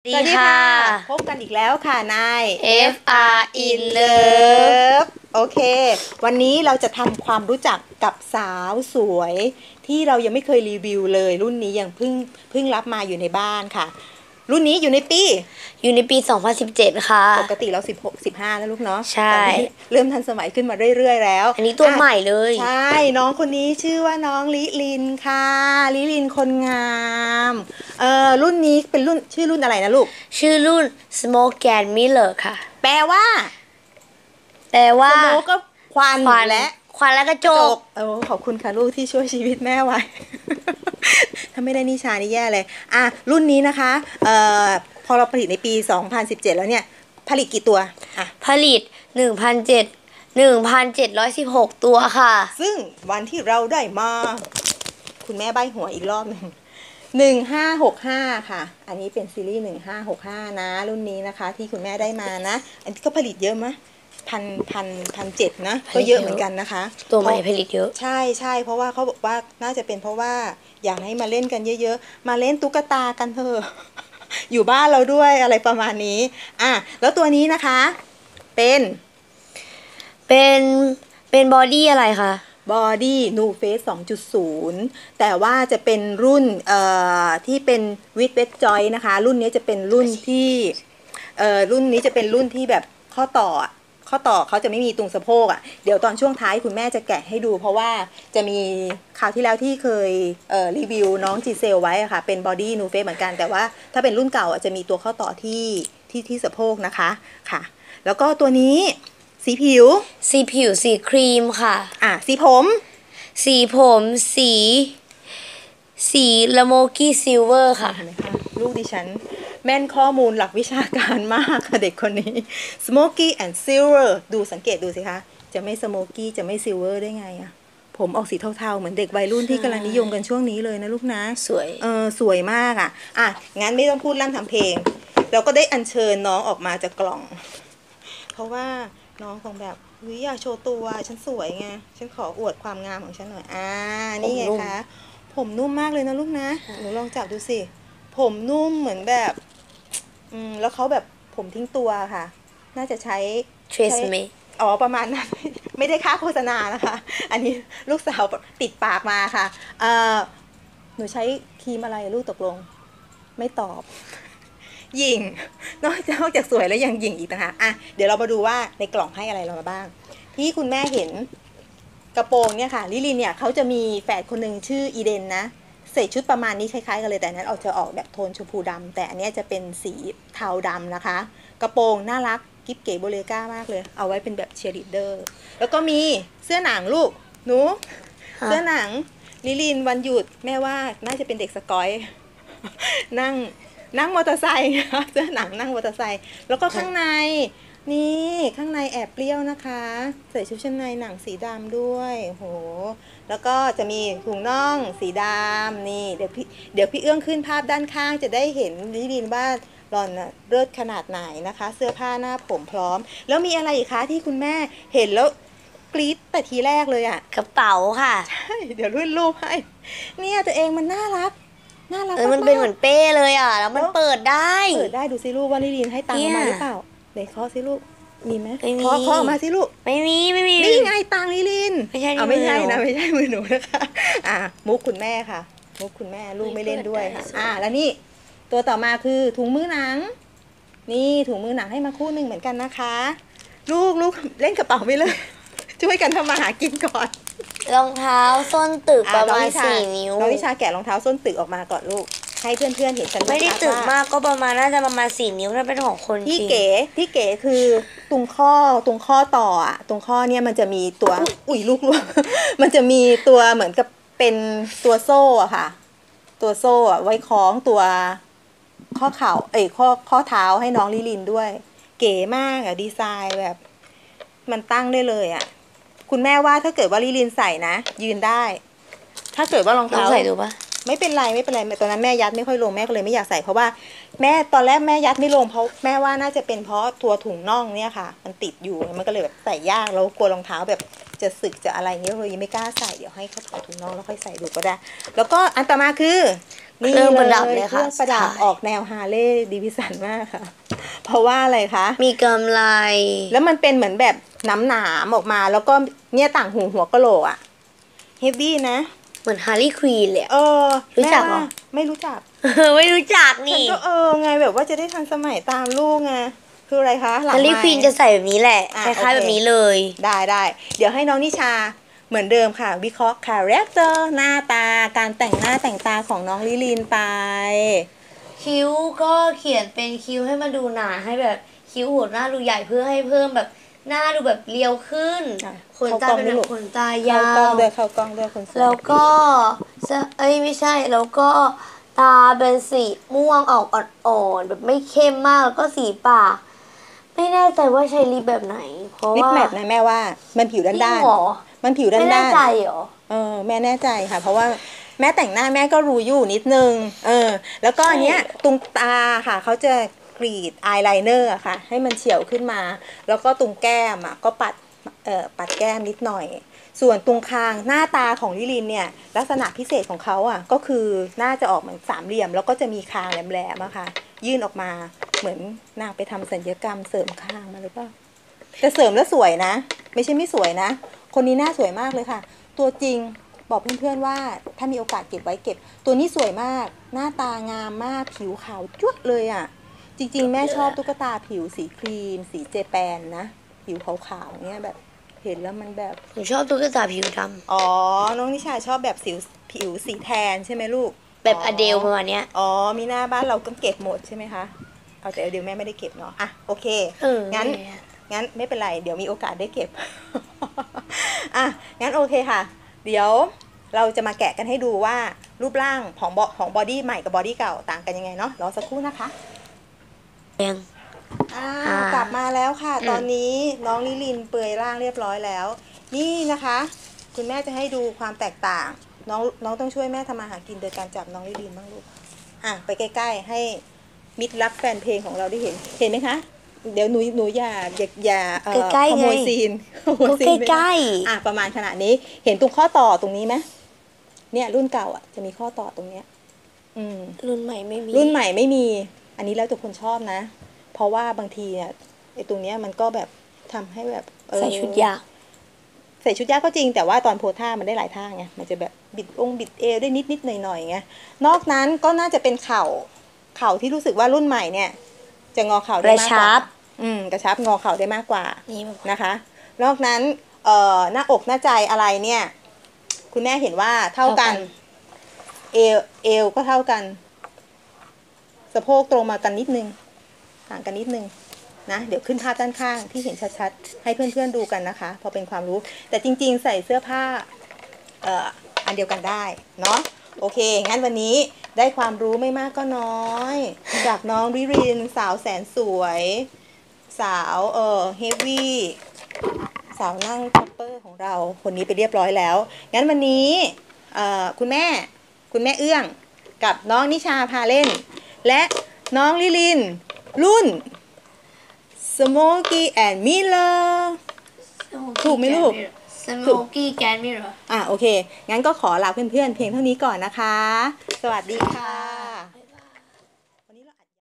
สวัสดีค่ะพบกันอีกแล้วค่ะนาย FR in Love โอเควันนี้เราจะทำความรู้จักกับสาวสวยที่เรายังไม่เคยรีวิวเลยรุ่นนี้ยังเพิ่งรับมาอยู่ในบ้านค่ะรุ่นนี้อยู่ในปี 2017 ค่ะปกติเรา16 15แล้วลูกเนาะใช่ตอนนี้เริ่มทันสมัยขึ้นมาเรื่อยๆแล้วอันนี้ตัวใหม่เลยใช่น้องคนนี้ชื่อว่าน้องลิลินค่ะลิลินคนงามรุ่นนี้เป็นรุ่นชื่อรุ่นอะไรนะลูกชื่อรุ่น Smoke and Mirror ค่ะแปลว่าสโมกก็ควันและกระจกขอบคุณค่ะลูกที่ช่วยชีวิตแม่ไว้ ถ้าไม่ได้นิชานี่แย่เลยรุ่นนี้นะคะพอเราผลิตในปี 2017 แล้วเนี่ยผลิตกี่ตัวผลิต 1,716 ตัวค่ะซึ่งวันที่เราได้มาคุณแม่ใบ้หัวอีกรอบหนึ่ง1565ค่ะอันนี้เป็นซีรีส์1565นะรุ่นนี้นะคะที่คุณแม่ได้มานะอันนี้ก็ผลิตเยอะมั้ย1,700นะก็เยอะเหมือนกันนะคะตัวใหม่ผลิตเยอะใช่เพราะว่าเขาบอกว่าน่าจะเป็นเพราะว่าอยากให้มาเล่นกันเยอะๆมาเล่นตุ๊กตากันเถอะ อยู่บ้านเราด้วยอะไรประมาณนี้แล้วตัวนี้นะคะเป็นบอดี้อะไรคะบอดี้นูเฟส 2.0 แต่ว่าจะเป็นรุ่นที่เป็นวิดเวทจอยนะคะรุ่นนี้จะเป็นรุ่นที่รุ่นนี้จะเป็นรุ่นที่แบบข้อต่อเขาจะไม่มีตรงสะโพกเดี๋ยวตอนช่วงท้ายคุณแม่จะแกะให้ดูเพราะว่าจะมีคราวที่แล้วที่เคยรีวิวน้องจีเซลไว้ค่ะเป็นบอดี้นูเฟสเหมือนกันแต่ว่าถ้าเป็นรุ่นเก่าจะมีตัวข้อต่อที่สะโพกนะคะค่ะแล้วก็ตัวนี้สีผิวสีครีมค่ะสีผมสีละโมกี้ซิลเวอร์ค่ะลูกดิฉันแม่นข้อมูลหลักวิชาการมากค่ะเด็กคนนี้ smoky and silver ดูสังเกตดูสิคะจะไม่ smoky จะไม่ silver ได้ไงผมออกสีเทาๆเหมือนเด็กวัยรุ่นที่กำลังนิยมกันช่วงนี้เลยนะลูกนะสวยมากงั้นไม่ต้องพูดร่ำทำเพลงเราก็ได้อัญเชิญน้องออกมาจากกล่องเพราะว่าน้องคงแบบอยากโชว์ตัวฉันสวยไงฉันขออวดความงามของฉันหน่อยนี่ไงคะผมนุ่มมากเลยนะลูกนะหนูลองจับดูสิผมนุ่มเหมือนแบบแล้วเขาแบบผมทิ้งตัวค่ะน่าจะใช้ประมาณนั้น ไม่ได้ค่าโฆษณานะคะอันนี้ลูกสาวติดปากมาค่ะหนูใช้ครีมอะไรลูกตกลงไม่ตอบหยิ่งนอกจากสวยแล้วยังหยิ่งอีกนะคะเดี๋ยวเรามาดูว่าในกล่องให้อะไรเรามาบ้างที่คุณแม่เห็นกระโปรงเนี่ยค่ะลิลินเนี่ยเขาจะมีแฝดคนหนึ่งชื่ออีเดนนะใส่ชุดประมาณนี้คล้ายๆกันเลยแต่นั้นจะออกแบบโทนชมพูดำแต่อันนี้จะเป็นสีเทาดำนะคะกระโปรงน่ารักกิ๊บเก๋โบเลก้ามากเลยเอาไว้เป็นแบบเชียร์ลีดเดอร์แล้วก็มีเสื้อหนังลูกหนูเสื้อหนังลิลินวันหยุดแม่ว่าน่าจะเป็นเด็กสกอยนั่งมอเตอร์ไซค์เสื้อหนังนั่งมอเตอร์ไซค์แล้วก็ข้างในนี่ข้างในแอบเปรี้ยวนะคะใส่ชุดชั้นในหนังสีดำด้วยโหแล้วก็จะมีถุงน่องสีดำนี่เดี๋ยวพี่เอื้องขึ้นภาพด้านข้างจะได้เห็นลิลินว่าหล่อนเลิศขนาดไหนนะคะเสื้อผ้าหน้าผมพร้อมแล้วมีอะไรอีกคะที่คุณแม่เห็นแล้วกรี๊ดแต่ทีแรกเลยกระเป๋าค่ะใช่เดี๋ยวรุ่นรูปให้เนี่ยตัวเองมันน่ารักมันเป็นเหมือนเป้เลยแล้วมันเปิดได้ดูสิลูกว่าลิลินให้ตังค์มาหรือเปล่าเดี๋ยวเคาะสิลูกมีไหมเคาะมาสิลูกไม่มีนี่ไงตังค์ลิลินไม่ใช่ไม่ใช่นะไม่ใช่มือหนูนะคะมุกคุณแม่ค่ะมุกคุณแม่ลูกไม่เล่นด้วยค่ะแล้วนี่ตัวต่อมาคือถุงมือหนังนี่ถุงมือหนังให้มาคู่หนึ่งเหมือนกันนะคะลูกเล่นกระเป๋าไปเลยช่วยกันทำมาหากินก่อนรองเท้าส้นตึกประมาณ4 นิ้วน้องวิชาแกะรองเท้าส้นตึกออกมาก่อนลูกให้เพื่อนๆเห็นฉันไม่ได้ตึกมากก็น่าจะประมาณ4 นิ้วถ้าเป็นของคนที่เก๋คือตรงข้อต่อตรงข้อเนี่ยมันจะมีตัวลูกมันจะมีตัวเหมือนกับเป็นตัวโซ่ค่ะตัวโซ่ไว้คล้องตัวข้อเข่าข้อเท้าให้น้องลิลินด้วยเก๋มากดีไซน์แบบมันตั้งได้เลยคุณแม่ว่าถ้าเกิดว่าลิลินใส่นะยืนได้ถ้าเกิดว่ารองเท้าใส่ดูปะไม่เป็นไรตอนนั้นแม่ยัดไม่ค่อยลงแม่ก็เลยไม่อยากใส่เพราะว่าแม่ตอนแรกแม่ยัดไม่ลงเพราะแม่ว่าน่าจะเป็นเพราะตัวถุงน่องเนี่ยค่ะมันติดอยู่มันก็เลยแบบใส่ยากแล้วกลัวรองเท้าแบบจะสึกจะอะไรเงี้ยเรายังไม่กล้าใส่เดี๋ยวให้เขาถอดถุงน่องแล้วค่อยใส่ดูก็ได้ แล้วก็อันต่อมาคือนี่เครื่องประดับเลยเคค่ะรื่องประดับออกแนวฮาร์เลย์ดิวิสันมากค่ะ เพราะว่าอะไรคะมีกำไรแล้วมันเป็นเหมือนแบบหนามออกมาแล้วก็เนี่ยต่างหูหัวกะโหลกอะเฮฟวี่นะเหมือนฮาร์ลีควีนเลย รู้จักเหรอแม่ว่าไม่รู้จักไม่รู้จักฉันนี่ก็ไงแบบว่าจะได้ทันสมัยตามลูกไงคืออะไรคะหลังฮาร์ลีไมควีนจะใส่แบบนี้แหละอ่ะคล้ายๆโอเคแบบนี้เลยได้เดี๋ยวให้น้องนิชาเหมือนเดิมค่ะ วิเคราะห์คาแรคเตอร์หน้าตาการแต่งหน้าแต่งตาของน้องลิลินไปคิ้วก็เขียนเป็นคิ้วให้มันดูหนาให้แบบคิ้วหัวหน้าดูใหญ่เพื่อให้เพิ่มแบบหน้าดูแบบเรียวขึ้นอ่ะขนตาเป็นแบบขนตายาเข้ากล้องวด้วยเข้ากล้องด้วยคนสวยแล้วก็ไม่ใช่ แล้วก็ตาเป็นสีม่วงออกอ่อนๆแบบไม่เข้มมากแล้วก็สีปาก ไม่แน่ใจว่าใช้ลิปแบบไหน เพราะลิปว่าแมทนะแม่ว่ามันผิวด้านจริงเหรอมันผิวด้าไม่นแน่ใจเหรอแม่แน่ใจค่ะ เพราะว่าแม่แต่งหน้าแม่ก็รู้อยู่นิดนึงแล้วก็อันเนี้ยใช่ตรงตาค่ะเขาจะกรีดอายไลเนอร์ค่ะ ให้มันเฉียวขึ้นมา แล้วก็ตรงแก้มอ่ะก็ปัดแก้มนิดหน่อย ส่วนตรงคางหน้าตาของลิลินเนี่ยลักษณะพิเศษของเขาอ่ะก็คือน่าจะออกเหมือนสามเหลี่ยม แล้วก็จะมีคางแหลมๆอะค่ะ ยื่นออกมาเหมือนนางไปทำศัลยกรรมเสริมคางมาหรือเปล่าแต่เสริมแล้วสวยนะ ไม่ใช่ไม่สวยนะ คนนี้หน้าสวยมากเลยค่ะ ตัวจริงบอกเพื่อนๆว่าถ้ามีโอกาสเก็บไว้เก็บ ตัวนี้สวยมาก หน้าตางามมากผิวขาวจุ๊ดเลยอ่ะ จริงๆ แม่ชอบตุ๊กตาผิวสีครีม สีเจแปนนะผิวขาวๆเนี่ยแบบเห็นแล้วมันแบบหนูชอบตุ๊กตาผิวดอ๋อ น้องนิชาชอบแบบผิวสีแทนใช่ไหมลูกำแบบอเดลประมาณเนี้ยมีหน้าบ้านเราก็เก็บหมดใช่ไหมคะ เอาแต่เดี๋ยวแม่ไม่ได้เก็บเนาะ อ่ะโอเค งั้นไม่เป็นไร เดี๋ยวมีโอกาสได้เก็บ อ่ะ งั้นโอเคค่ะ เดี๋ยวเราจะมาแกะกันให้ดูว่ารูปร่างของบอดี้ใหม่กับบอดี้เก่าต่างกันยังไงเนาะ รอสักครู่นะคะยังกลับมาแล้วค่ะ ตอนนี้น้องลิลินเปลือยร่างเรียบร้อยแล้ว นี่นะคะ คุณแม่จะให้ดูความแตกต่าง น้องต้องช่วยแม่ทำมาหากินโดยการจับน้องลิลินบ้างลูก ไปใกล้ๆให้มิตรรักแฟนเพลงของเราได้เห็นไหมคะ เดี๋ยวหนูอย่าขโมยซีนใกล้ประมาณขนาดนี้เห็นตรงข้อต่อตรงนี้ไหมเนี่ยรุ่นเก่าอ่ะจะมีข้อต่อตรงเนี้ยรุ่นใหม่ไม่มีรุ่นใหม่ไม่มี อันนี้แล้วแต่คนชอบนะ เพราะว่าบางทีเนี่ยไอ้ตรงเนี้ยมันก็แบบทำให้แบบใส่ชุดยากใส่ชุดยากก็จริงแต่ว่าตอนโพสท่ามันได้หลายท่าไงมันจะแบบบิดเอวได้นิดหน่อยๆไงนอกนั้นก็น่าจะเป็นเข่าที่รู้สึกว่ารุ่นใหม่เนี่ยจะงอเข่าได้มากกว่ากระชับงอเข่าได้มากกว่านะคะ นอกนั้นหน้าอกหน้าใจอะไรเนี่ย คุณแม่เห็นว่าเท่ากันเอวก็เท่ากันสะโพกตรงมากันนิดนึงห่างกันนิดนึงนะเดี๋ยวขึ้นภาพด้านข้างที่เห็นชัดๆให้เพื่อนๆดูกันนะคะพอเป็นความรู้แต่จริงๆใส่เสื้อผ้าอันเดียวกันได้เนาะโอเคงั้นวันนี้ได้ความรู้ไม่มากก็น้อยจากน้องริรินสาวแสนสวยสาวเฮฟวี่สาวนั่งท็อปเปอร์ของเราคนนี้ไปเรียบร้อยแล้วงั้นวันนี้คุณแม่เอื้องกับน้องนิชาพาเล่นและน้องลิลินรุ่น Smokey and Miller ถูกไหมลูก Smokey Cat Mirror โอเคงั้นก็ขอลาเพื่อนๆเพียงเท่านี้ก่อนนะคะสวัสดีค่ะ